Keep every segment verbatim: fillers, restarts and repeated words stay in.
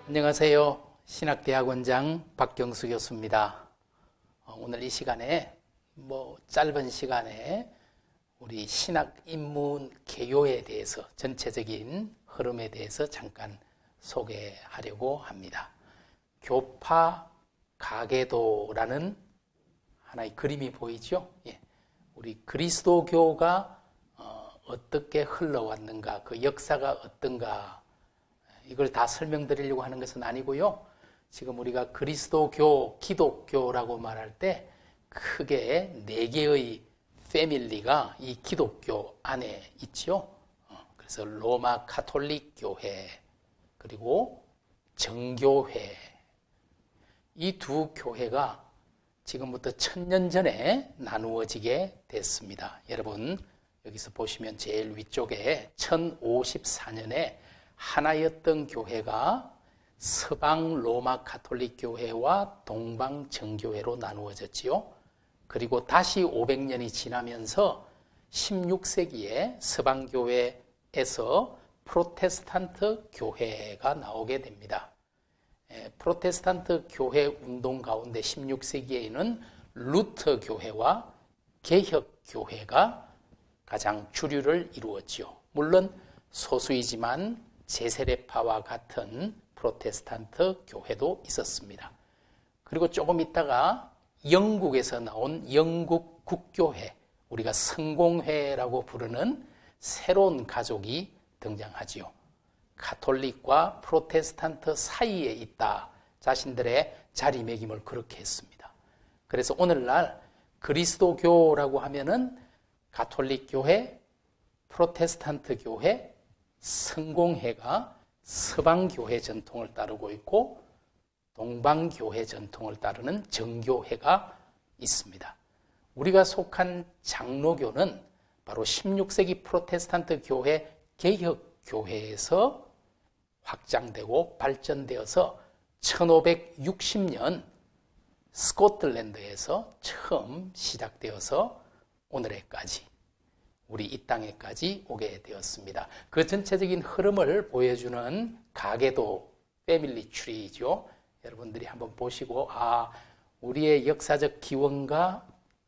안녕하세요. 신학대학원장 박경수 교수입니다. 오늘 이 시간에 뭐 짧은 시간에 우리 신학 입문 개요에 대해서 전체적인 흐름에 대해서 잠깐 소개하려고 합니다. 교파 가계도라는 하나의 그림이 보이죠? 예. 우리 그리스도교가 어, 어떻게 흘러왔는가, 그 역사가 어떤가, 이걸 다 설명드리려고 하는 것은 아니고요. 지금 우리가 그리스도교, 기독교라고 말할 때 크게 네 개의 패밀리가 이 기독교 안에 있죠. 그래서 로마 가톨릭 교회, 그리고 정교회, 이 두 교회가 지금부터 천년 전에 나누어지게 됐습니다. 여러분 여기서 보시면 제일 위쪽에 천오십사 년에 하나였던 교회가 서방 로마 가톨릭 교회와 동방 정교회로 나누어졌지요. 그리고 다시 오백 년이 지나면서 십육 세기에 서방 교회에서 프로테스탄트 교회가 나오게 됩니다. 프로테스탄트 교회 운동 가운데 십육 세기에는 루터 교회와 개혁 교회가 가장 주류를 이루었죠. 물론 소수이지만 제세례파와 같은 프로테스탄트 교회도 있었습니다. 그리고 조금 있다가 영국에서 나온 영국 국교회, 우리가 성공회라고 부르는 새로운 가족이 등장하지요. 가톨릭과 프로테스탄트 사이에 있다. 자신들의 자리매김을 그렇게 했습니다. 그래서 오늘날 그리스도교라고 하면은 가톨릭 교회, 프로테스탄트 교회, 성공회가 서방교회 전통을 따르고 있고 동방교회 전통을 따르는 정교회가 있습니다. 우리가 속한 장로교는 바로 십육 세기 프로테스탄트 교회 개혁교회에서 확장되고 발전되어서 천오백육십 년 스코틀랜드에서 처음 시작되어서 오늘에까지 우리 이 땅에까지 오게 되었습니다. 그 전체적인 흐름을 보여주는 가계도 패밀리 트리죠. 여러분들이 한번 보시고 아, 우리의 역사적 기원과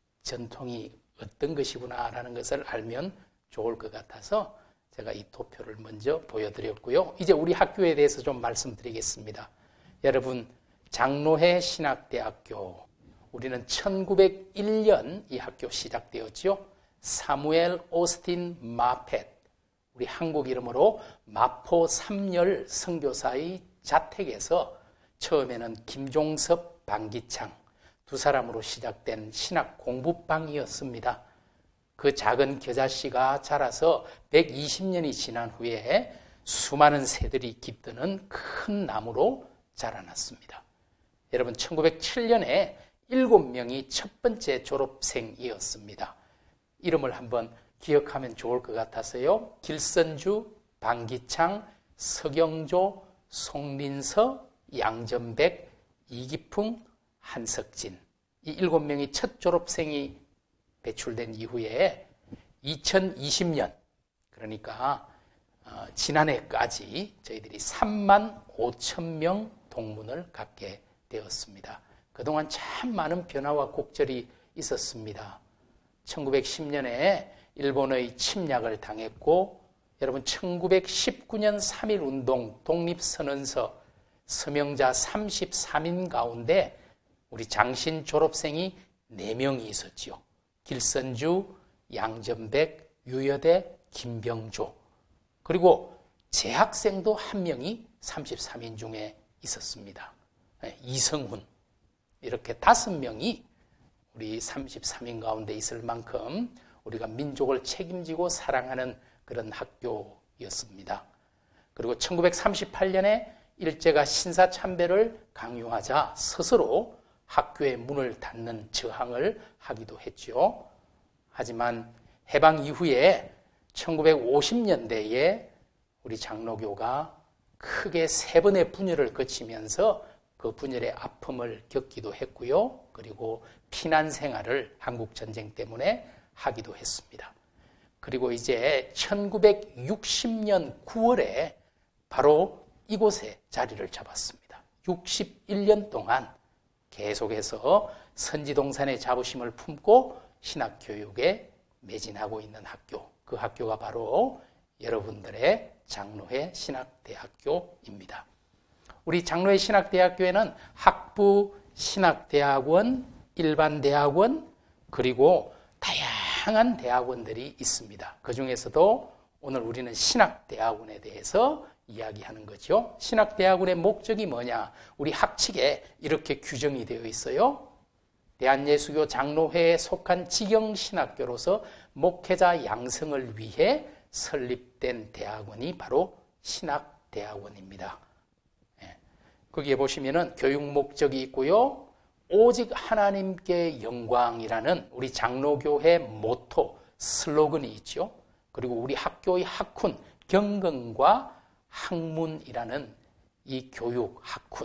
전통이 어떤 것이구나 라는 것을 알면 좋을 것 같아서 제가 이 도표를 먼저 보여드렸고요. 이제 우리 학교에 대해서 좀 말씀드리겠습니다. 여러분, 장로회 신학대학교, 우리는 천구백일 년 이 학교 시작되었죠. 사무엘 오스틴 마펫, 우리 한국 이름으로 마포 삼열 선교사의 자택에서 처음에는 김종섭, 방기창 두 사람으로 시작된 신학 공부방이었습니다. 그 작은 겨자씨가 자라서 백이십 년이 지난 후에 수많은 새들이 깃드는 큰 나무로 자라났습니다. 여러분, 천구백칠 년에 일곱 명이 첫 번째 졸업생이었습니다. 이름을 한번 기억하면 좋을 것 같아서요. 길선주, 방기창, 서경조, 송린서, 양전백, 이기풍, 한석진, 이 일곱 명이 첫 졸업생이 배출된 이후에 이천이십 년, 그러니까 어, 지난해까지 저희들이 삼만 오천 명 동문을 갖게 되었습니다. 그동안 참 많은 변화와 곡절이 있었습니다. 천구백십 년에 일본의 침략을 당했고, 여러분 천구백십구 년 삼 일 운동 독립선언서 서명자 삼십삼 인 가운데 우리 장신 졸업생이 네 명이 있었지요. 길선주, 양전백, 유여대, 김병조, 그리고 재학생도 한 명이 삼십삼 인 중에 있었습니다. 이성훈, 이렇게 다섯 명이 우리 삼십삼 인 가운데 있을 만큼 우리가 민족을 책임지고 사랑하는 그런 학교였습니다. 그리고 천구백삼십팔 년에 일제가 신사참배를 강요하자 스스로 학교의 문을 닫는 저항을 하기도 했죠. 하지만 해방 이후에 천구백오십 년대에 우리 장로교가 크게 세 번의 분열을 거치면서 그 분열의 아픔을 겪기도 했고요. 그리고 피난 생활을 한국 전쟁 때문에 하기도 했습니다. 그리고 이제 천구백육십 년 구월에 바로 이곳에 자리를 잡았습니다. 육십일 년 동안 계속해서 선지동산의 자부심을 품고 신학교육에 매진하고 있는 학교, 그 학교가 바로 여러분들의 장로회 신학대학교입니다. 우리 장로회 신학대학교에는 학부 신학대학원, 일반대학원, 그리고 다양한 대학원들이 있습니다. 그 중에서도 오늘 우리는 신학대학원에 대해서 이야기하는 거죠. 신학대학원의 목적이 뭐냐? 우리 학칙에 이렇게 규정이 되어 있어요. 대한예수교 장로회에 속한 직영신학교로서 목회자 양성을 위해 설립된 대학원이 바로 신학대학원입니다. 예. 거기에 보시면은 교육 목적이 있고요. 오직 하나님께 영광이라는 우리 장로교회 모토, 슬로건이 있죠. 그리고 우리 학교의 학훈, 경건과 학문이라는 이 교육 학훈,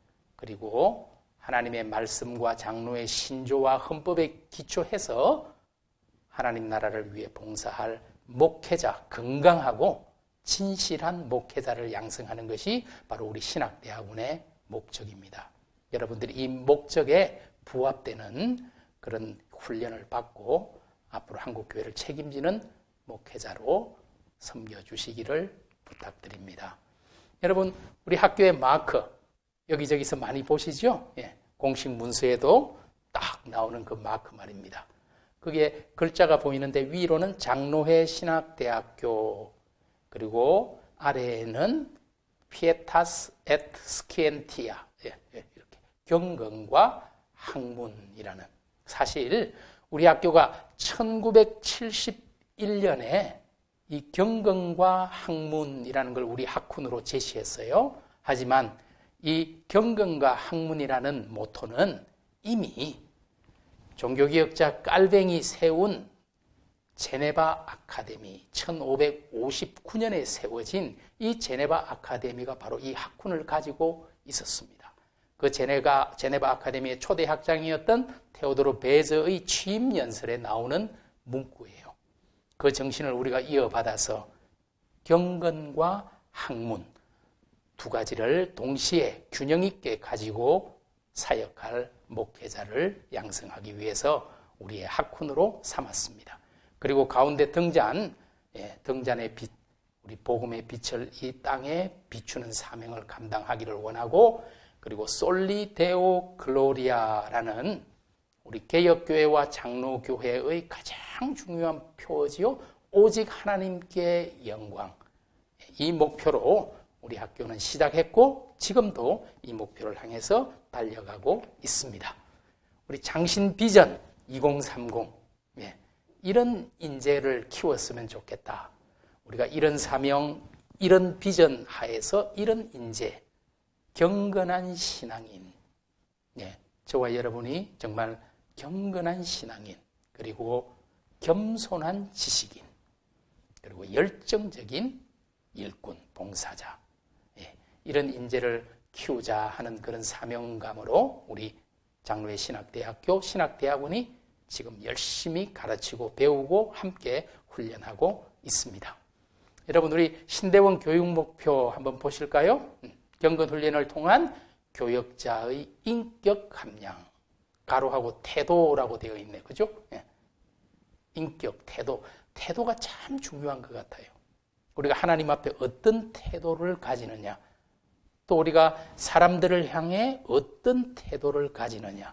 그리고 하나님의 말씀과 장로의 신조와 헌법에 기초해서 하나님 나라를 위해 봉사할 목회자, 건강하고 진실한 목회자를 양성하는 것이 바로 우리 신학대학원의 목적입니다. 여러분들이 이 목적에 부합되는 그런 훈련을 받고 앞으로 한국교회를 책임지는 목회자로 섬겨주시기를 부탁드립니다. 여러분, 우리 학교의 마크 여기저기서 많이 보시죠? 예, 공식 문서에도 딱 나오는 그 마크 말입니다. 그게 글자가 보이는데 위로는 장로회 신학대학교, 그리고 아래에는 피에타스 앳 스키엔티아, 예, 예, 이렇게 경건과 학문이라는. 사실 우리 학교가 천구백칠십일 년에 이 경건과 학문이라는 걸 우리 학훈으로 제시했어요. 하지만 이 경건과 학문이라는 모토는 이미 종교개혁자 깔뱅이 세운 제네바 아카데미, 천오백오십구 년에 세워진 이 제네바 아카데미가 바로 이 학훈을 가지고 있었습니다. 그 제네가, 제네바 아카데미의 초대 학장이었던 테오도르 베저의 취임 연설에 나오는 문구예요. 그 정신을 우리가 이어받아서 경건과 학문 두 가지를 동시에 균형 있게 가지고 사역할 목회자를 양성하기 위해서 우리의 학훈으로 삼았습니다. 그리고 가운데 등잔, 예, 등잔의 빛, 우리 복음의 빛을 이 땅에 비추는 사명을 감당하기를 원하고, 그리고 솔리 데오 글로리아라는 우리 개혁교회와 장로교회의 가장 중요한 표지요. 오직 하나님께 영광. 이 목표로 우리 학교는 시작했고 지금도 이 목표를 향해서 달려가고 있습니다. 우리 장신 비전 이공삼공, 예, 이런 인재를 키웠으면 좋겠다. 우리가 이런 사명, 이런 비전 하에서 이런 인재, 경건한 신앙인, 예, 저와 여러분이 정말 경건한 신앙인, 그리고 겸손한 지식인, 그리고 열정적인 일꾼, 봉사자, 예, 이런 인재를 키우자 하는 그런 사명감으로 우리 장로회 신학대학교, 신학대학원이 지금 열심히 가르치고 배우고 함께 훈련하고 있습니다. 여러분, 우리 신대원 교육 목표 한번 보실까요? 경건 훈련을 통한 교역자의 인격 함량, 가로하고 태도라고 되어 있네, 그죠? 예. 인격, 태도, 태도가 참 중요한 것 같아요. 우리가 하나님 앞에 어떤 태도를 가지느냐, 또 우리가 사람들을 향해 어떤 태도를 가지느냐,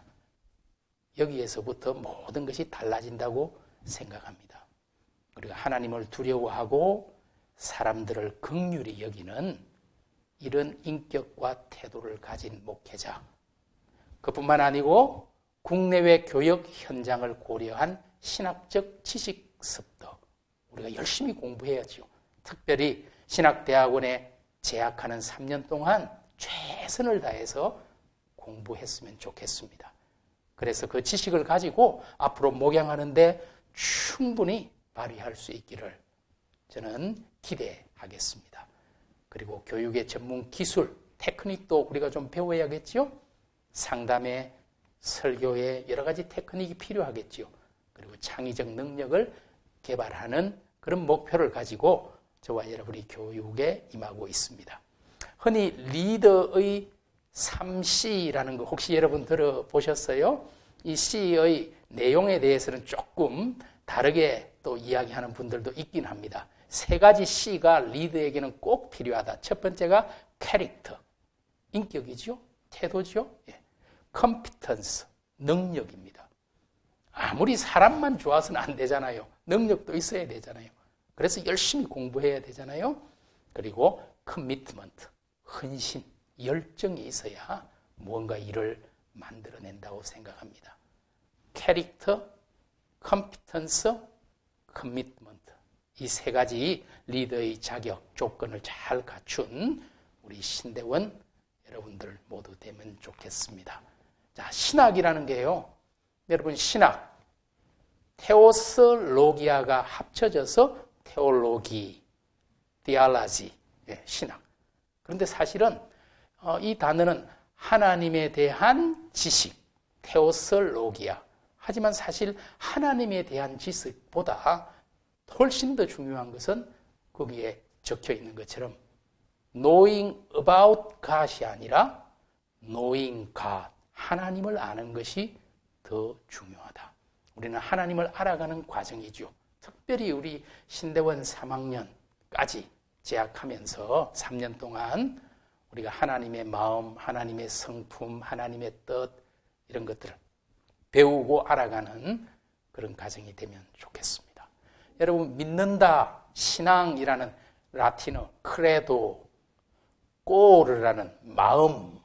여기에서부터 모든 것이 달라진다고 생각합니다. 우리가 하나님을 두려워하고 사람들을 긍휼히 여기는 이런 인격과 태도를 가진 목회자, 그뿐만 아니고 국내외 교역 현장을 고려한 신학적 지식 습득, 우리가 열심히 공부해야죠. 특별히 신학대학원에 재학하는 삼 년 동안 최선을 다해서 공부했으면 좋겠습니다. 그래서 그 지식을 가지고 앞으로 목양하는데 충분히 발휘할 수 있기를 저는 기대하겠습니다. 그리고 교육의 전문 기술, 테크닉도 우리가 좀 배워야겠죠? 상담에, 설교에 여러 가지 테크닉이 필요하겠죠. 그리고 창의적 능력을 개발하는 그런 목표를 가지고 저와 여러분이 교육에 임하고 있습니다. 흔히 리더의 삼 씨라는 거 혹시 여러분 들어보셨어요? 이 C의 내용에 대해서는 조금 다르게 또 이야기하는 분들도 있긴 합니다. 세 가지 C가 리더에게는 꼭 필요하다. 첫 번째가 캐릭터, 인격이죠, 태도죠. 예. 컴피턴스, 능력입니다. 아무리 사람만 좋아서는 안 되잖아요. 능력도 있어야 되잖아요. 그래서 열심히 공부해야 되잖아요. 그리고 커미트먼트, 헌신, 열정이 있어야 무언가 일을 만들어낸다고 생각합니다. 캐릭터, 컴피턴스, 커미트먼트, 이 세 가지 리더의 자격, 조건을 잘 갖춘 우리 신대원 여러분들 모두 되면 좋겠습니다. 자, 신학이라는 게요, 여러분 신학, 테오스 로기아가 합쳐져서 테올로기, 디알라지, 예, 신학. 그런데 사실은 어, 이 단어는 하나님에 대한 지식, 테오스 로기아. 하지만 사실 하나님에 대한 지식보다 훨씬 더 중요한 것은 거기에 적혀 있는 것처럼 knowing about God이 아니라 knowing God, 하나님을 아는 것이 더 중요하다. 우리는 하나님을 알아가는 과정이죠. 특별히 우리 신대원 삼 학년까지 재학하면서 삼 년 동안 우리가 하나님의 마음, 하나님의 성품, 하나님의 뜻 이런 것들을 배우고 알아가는 그런 과정이 되면 좋겠습니다. 여러분, 믿는다, 신앙이라는 라틴어 크레도, 꼬르라는 마음도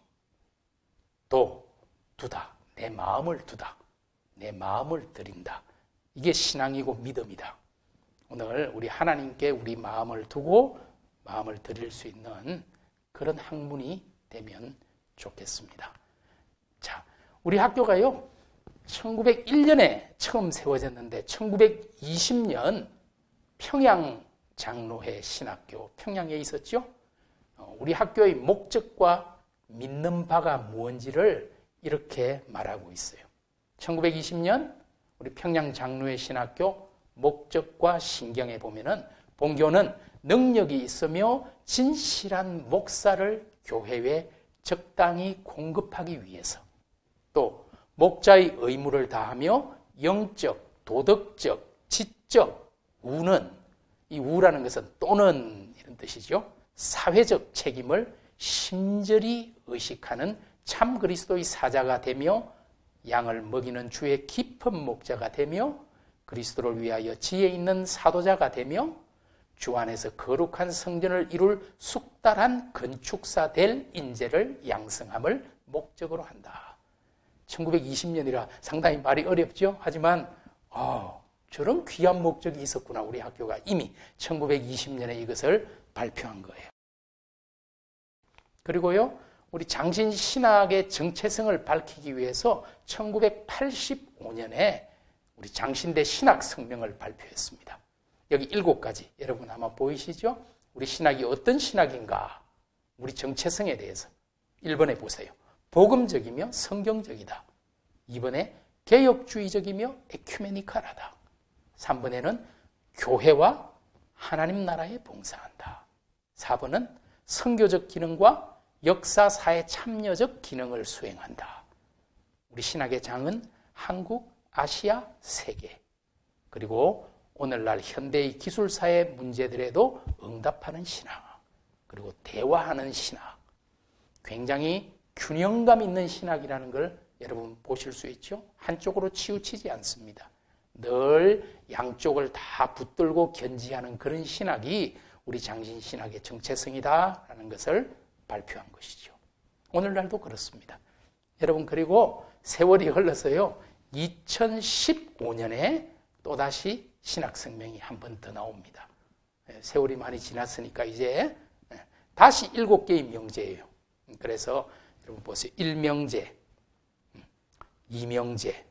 두다, 내 마음을 두다, 내 마음을 드린다. 이게 신앙이고 믿음이다. 오늘 우리 하나님께 우리 마음을 두고 마음을 드릴 수 있는 그런 학문이 되면 좋겠습니다. 자, 우리 학교가요, 천구백일 년에 처음 세워졌는데 천구백이십 년 평양 장로회 신학교, 평양에 있었죠? 우리 학교의 목적과 믿는 바가 무엇인지를 이렇게 말하고 있어요. 천구백이십 년 우리 평양 장로회 신학교 목적과 신경에 보면은 본교는 능력이 있으며 진실한 목사를 교회에 적당히 공급하기 위해서, 또 목자의 의무를 다하며 영적, 도덕적, 지적, 우는, 이 우라는 것은 또는 이런 뜻이죠. 사회적 책임을 심절히 의식하는 참 그리스도의 사자가 되며 양을 먹이는 주의 깊은 목자가 되며 그리스도를 위하여 지혜 있는 사도자가 되며 주 안에서 거룩한 성전을 이룰 숙달한 건축사 될 인재를 양성함을 목적으로 한다. 천구백이십 년이라 상당히 말이 어렵죠. 하지만 어, 저런 귀한 목적이 있었구나. 우리 학교가 이미 천구백이십 년에 이것을 발표한 거예요. 그리고요, 우리 장신신학의 정체성을 밝히기 위해서 천구백팔십오 년에 우리 장신대 신학성명을 발표했습니다. 여기 일곱 가지 여러분 아마 보이시죠? 우리 신학이 어떤 신학인가? 우리 정체성에 대해서 일 번에 보세요. 복음적이며 성경적이다. 이 번에 개혁주의적이며 에큐메니컬하다. 삼 번에는 교회와 하나님 나라에 봉사한다. 사 번은 선교적 기능과 역사사회 참여적 기능을 수행한다. 우리 신학의 장은 한국, 아시아, 세계, 그리고 오늘날 현대의 기술사의 문제들에도 응답하는 신학, 그리고 대화하는 신학, 굉장히 균형감 있는 신학이라는 걸 여러분 보실 수 있죠? 한쪽으로 치우치지 않습니다. 늘 양쪽을 다 붙들고 견지하는 그런 신학이 우리 장신신학의 정체성이다라는 것을 발표한 것이죠. 오늘날도 그렇습니다. 여러분, 그리고 세월이 흘러서요, 이천십오 년에 또다시 신학성명이 한 번 더 나옵니다. 세월이 많이 지났으니까 이제 다시 일곱 개의 명제예요. 그래서 여러분 보세요. 일명제, 이명제,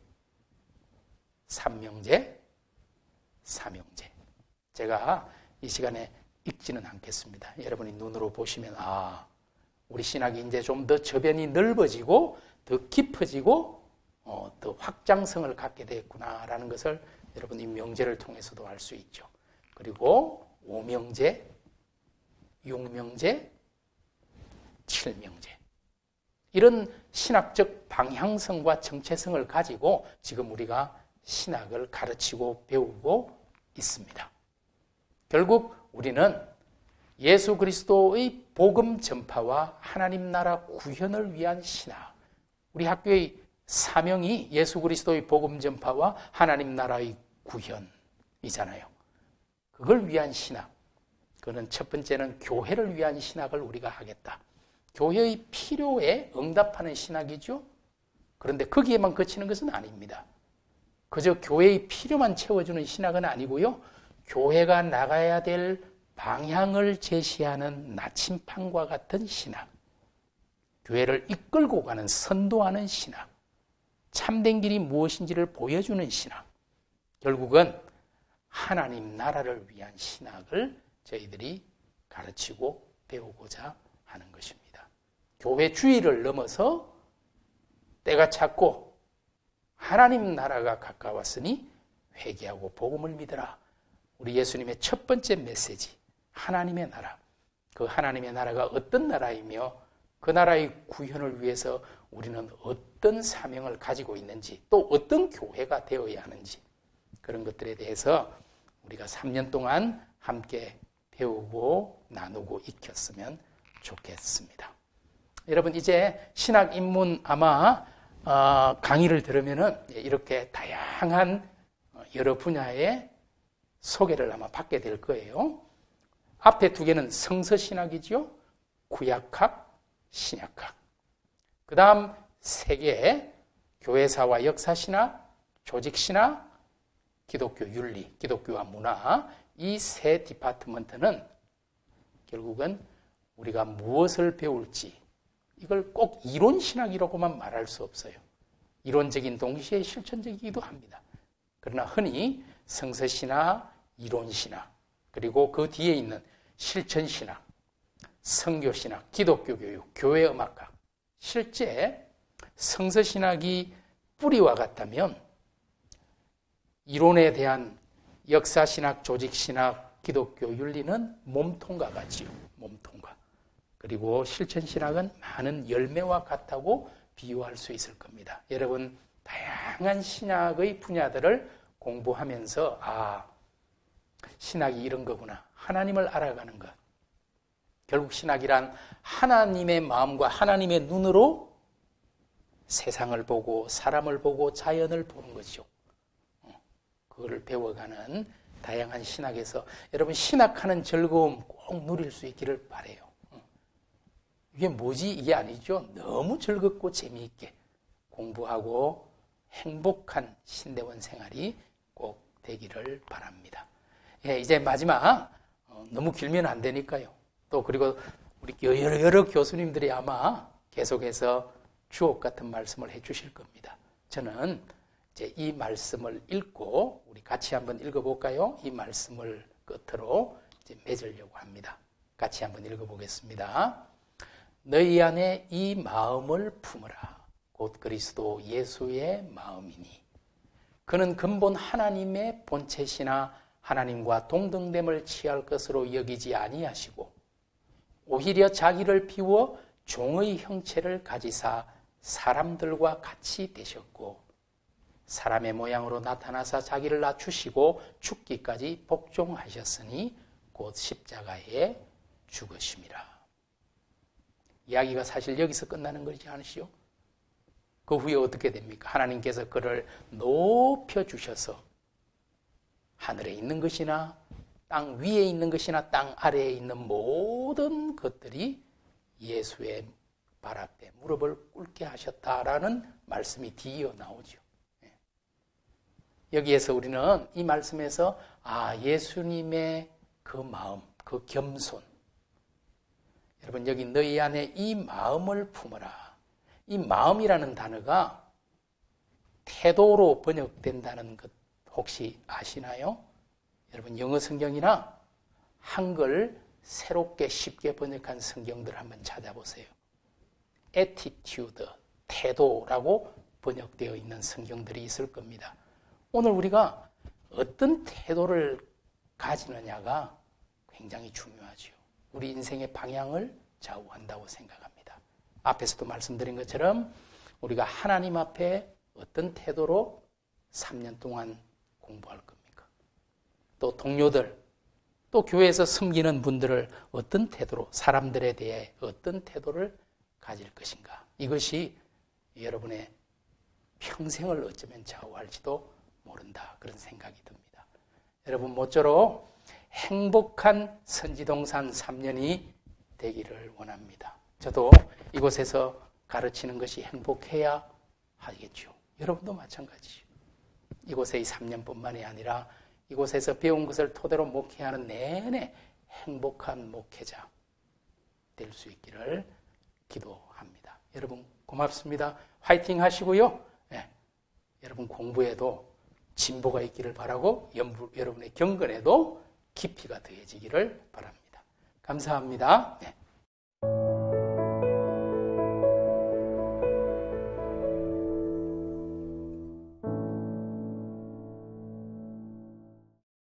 삼명제, 사명제. 제가 이 시간에 읽지는 않겠습니다. 여러분이 눈으로 보시면 아, 우리 신학이 이제 좀 더 저변이 넓어지고 더 깊어지고 어, 더 확장성을 갖게 됐구나라는 것을 여러분 이 명제를 통해서도 알 수 있죠. 그리고 오명제, 육명제, 칠명제. 이런 신학적 방향성과 정체성을 가지고 지금 우리가 신학을 가르치고 배우고 있습니다. 결국 우리는 예수 그리스도의 복음 전파와 하나님 나라 구현을 위한 신학, 우리 학교의 사명이 예수 그리스도의 복음 전파와 하나님 나라의 구현이잖아요. 그걸 위한 신학, 그는 첫 번째는 교회를 위한 신학을 우리가 하겠다. 교회의 필요에 응답하는 신학이죠. 그런데 거기에만 그치는 것은 아닙니다. 그저 교회의 필요만 채워주는 신학은 아니고요. 교회가 나가야 될 방향을 제시하는 나침판과 같은 신학, 교회를 이끌고 가는 선도하는 신학, 참된 길이 무엇인지를 보여주는 신학, 결국은 하나님 나라를 위한 신학을 저희들이 가르치고 배우고자 하는 것입니다. 교회 주의를 넘어서 때가 찼고 하나님 나라가 가까웠으니 회개하고 복음을 믿어라. 우리 예수님의 첫 번째 메시지, 하나님의 나라. 그 하나님의 나라가 어떤 나라이며 그 나라의 구현을 위해서 우리는 어떤 사명을 가지고 있는지, 또 어떤 교회가 되어야 하는지, 그런 것들에 대해서 우리가 삼 년 동안 함께 배우고 나누고 익혔으면 좋겠습니다. 여러분, 이제 신학 입문 아마 강의를 들으면은 이렇게 다양한 여러 분야의 소개를 아마 받게 될 거예요. 앞에 두 개는 성서신학이죠. 구약학, 신약학. 그 다음 세 개, 교회사와 역사신학, 조직신학, 기독교 윤리, 기독교와 문화. 이 세 디파트먼트는 결국은 우리가 무엇을 배울지, 이걸 꼭 이론신학이라고만 말할 수 없어요. 이론적인 동시에 실천적이기도 합니다. 그러나 흔히 성서신학, 이론신학, 그리고 그 뒤에 있는 실천신학, 선교신학, 기독교 교육, 교회음악학. 실제 성서신학이 뿌리와 같다면 이론에 대한 역사신학, 조직신학, 기독교 윤리는 몸통과 같지요. 몸통과. 그리고 실천신학은 많은 열매와 같다고 비유할 수 있을 겁니다. 여러분, 다양한 신학의 분야들을 공부하면서 아, 신학이 이런 거구나. 하나님을 알아가는 것. 결국 신학이란 하나님의 마음과 하나님의 눈으로 세상을 보고 사람을 보고 자연을 보는 것이죠. 그거를 배워가는 다양한 신학에서 여러분, 신학하는 즐거움 꼭 누릴 수 있기를 바라요. 이게 뭐지? 이게 아니죠. 너무 즐겁고 재미있게 공부하고 행복한 신대원 생활이 꼭 되기를 바랍니다. 예, 이제 마지막, 어, 너무 길면 안 되니까요. 또 그리고 우리 여러, 여러 교수님들이 아마 계속해서 주옥 같은 말씀을 해주실 겁니다. 저는 이제 이 말씀을 읽고 우리 같이 한번 읽어볼까요? 이 말씀을 끝으로 이제 맺으려고 합니다. 같이 한번 읽어보겠습니다. 너희 안에 이 마음을 품으라. 곧 그리스도 예수의 마음이니 그는 근본 하나님의 본체시나 하나님과 동등됨을 취할 것으로 여기지 아니하시고 오히려 자기를 비워 종의 형체를 가지사 사람들과 같이 되셨고 사람의 모양으로 나타나사 자기를 낮추시고 죽기까지 복종하셨으니 곧 십자가에 죽으심이라. 이야기가 사실 여기서 끝나는 것이지 않으시오? 그 후에 어떻게 됩니까? 하나님께서 그를 높여주셔서 하늘에 있는 것이나 땅 위에 있는 것이나 땅 아래에 있는 모든 것들이 예수의 발 앞에 무릎을 꿇게 하셨다라는 말씀이 뒤이어 나오죠. 여기에서 우리는 이 말씀에서 아, 예수님의 그 마음, 그 겸손. 여러분, 여기 너희 안에 이 마음을 품어라. 이 마음이라는 단어가 태도로 번역된다는 것 혹시 아시나요? 여러분, 영어 성경이나 한글 새롭게 쉽게 번역한 성경들 한번 찾아보세요. attitude, 태도라고 번역되어 있는 성경들이 있을 겁니다. 오늘 우리가 어떤 태도를 가지느냐가 굉장히 중요하죠. 우리 인생의 방향을 좌우한다고 생각합니다. 앞에서도 말씀드린 것처럼 우리가 하나님 앞에 어떤 태도로 삼 년 동안 공부할 겁니까? 또 동료들, 또 교회에서 섬기는 분들을 어떤 태도로, 사람들에 대해 어떤 태도를 가질 것인가? 이것이 여러분의 평생을 어쩌면 좌우할지도 모른다. 그런 생각이 듭니다. 여러분 모쪼록 행복한 선지동산 삼 년이 되기를 원합니다. 저도 이곳에서 가르치는 것이 행복해야 하겠죠. 여러분도 마찬가지죠. 이곳의 이 삼 년뿐만이 아니라 이곳에서 배운 것을 토대로 목회하는 내내 행복한 목회자 될 수 있기를 기도합니다. 여러분 고맙습니다. 화이팅 하시고요. 네, 여러분 공부에도 진보가 있기를 바라고 연부, 여러분의 경건에도 깊이가 더해지기를 바랍니다. 감사합니다. 네.